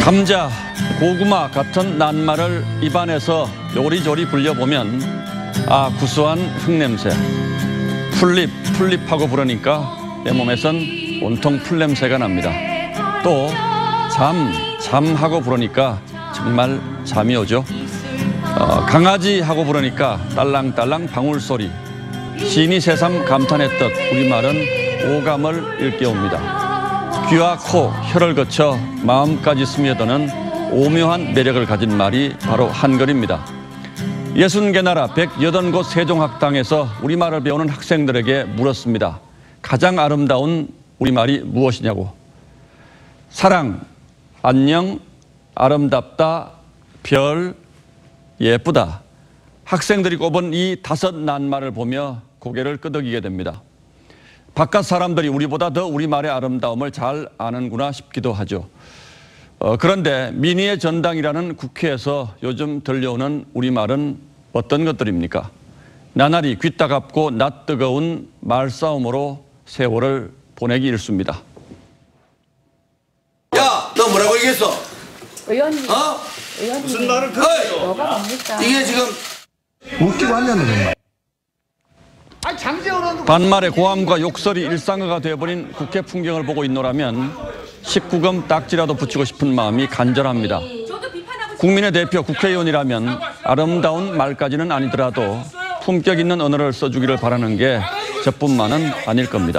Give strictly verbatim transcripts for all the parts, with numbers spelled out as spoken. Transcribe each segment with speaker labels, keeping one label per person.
Speaker 1: 감자, 고구마 같은 낱말을 입안에서 요리조리 불려보면 아, 구수한 흙냄새. 풀잎, 풀잎하고 부르니까 내 몸에선 온통 풀냄새가 납니다. 또 잠, 잠하고 부르니까 정말 잠이 오죠. 어, 강아지 하고 부르니까 딸랑딸랑 방울소리. 신이 새삼 감탄했듯 우리말은 오감을 일깨웁니다. 귀와 코, 혀를 거쳐 마음까지 스며드는 오묘한 매력을 가진 말이 바로 한글입니다. 예순 개 나라 백여덟 곳 세종학당에서 우리말을 배우는 학생들에게 물었습니다. 가장 아름다운 우리말이 무엇이냐고. 사랑, 안녕, 아름답다, 별, 예쁘다. 학생들이 꼽은 이 다섯 낱말을 보며 고개를 끄덕이게 됩니다. 바깥 사람들이 우리보다 더 우리말의 아름다움을 잘 아는구나 싶기도 하죠. 어, 그런데 민의의 전당이라는 국회에서 요즘 들려오는 우리말은 어떤 것들입니까? 나날이 귀 따갑고 낯 뜨거운 말싸움으로 세월을 보내기 일쑤입니다.
Speaker 2: 야, 너 뭐라고 얘기했어?
Speaker 3: 의원님.
Speaker 2: 어?
Speaker 3: 의원님.
Speaker 4: 무슨 말을 그래요?
Speaker 3: 뭐가 뭡니까?
Speaker 2: 이게 지금
Speaker 4: 웃기고 하냐는 정말.
Speaker 2: 아니 장재원은
Speaker 1: 반말의 고함과 욕설이 일상화가 되어버린 국회 풍경을 보고 있노라면 십구 금 딱지라도 붙이고 싶은 마음이 간절합니다. 국민의 대표 국회의원이라면 아름다운 말까지는 아니더라도 품격 있는 언어를 써주기를 바라는 게 저뿐만은 아닐 겁니다.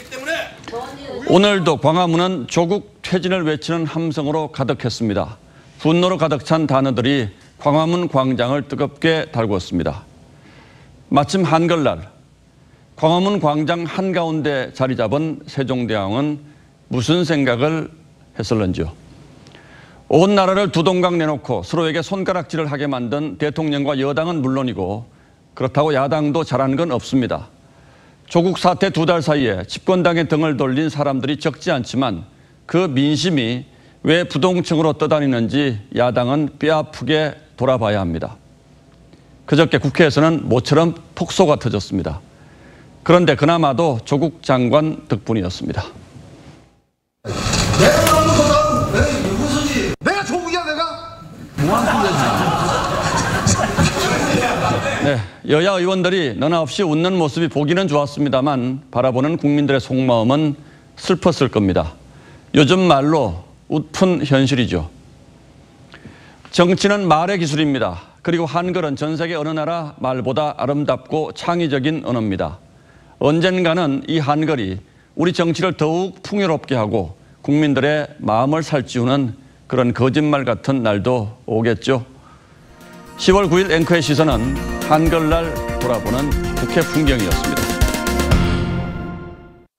Speaker 1: 오늘도 광화문은 조국 퇴진을 외치는 함성으로 가득했습니다. 분노로 가득 찬 단어들이 광화문 광장을 뜨겁게 달구었습니다. 마침 한글날 광화문 광장 한가운데 자리 잡은 세종대왕은 무슨 생각을 했을런지요. 온 나라를 두 동강 내놓고 서로에게 손가락질을 하게 만든 대통령과 여당은 물론이고 그렇다고 야당도 잘한 건 없습니다. 조국 사태 두 달 사이에 집권당의 등을 돌린 사람들이 적지 않지만 그 민심이 왜 부동층으로 떠다니는지 야당은 뼈아프게 돌아봐야 합니다. 그저께 국회에서는 모처럼 폭소가 터졌습니다. 그런데 그나마도 조국 장관 덕분이었습니다.
Speaker 4: 내가 나오는 거다. 왜 무슨지? 내가 조국이야 내가? 뭐하는 소리야?
Speaker 1: 네, 여야 의원들이 너나 없이 웃는 모습이 보기는 좋았습니다만 바라보는 국민들의 속마음은 슬펐을 겁니다. 요즘 말로 웃픈 현실이죠. 정치는 말의 기술입니다. 그리고 한글은 전 세계 어느 나라 말보다 아름답고 창의적인 언어입니다. 언젠가는 이 한글이 우리 정치를 더욱 풍요롭게 하고 국민들의 마음을 살찌우는 그런 거짓말 같은 날도 오겠죠. 시월 구일 앵커의 시선은 한글날 돌아보는 국회 풍경이었습니다.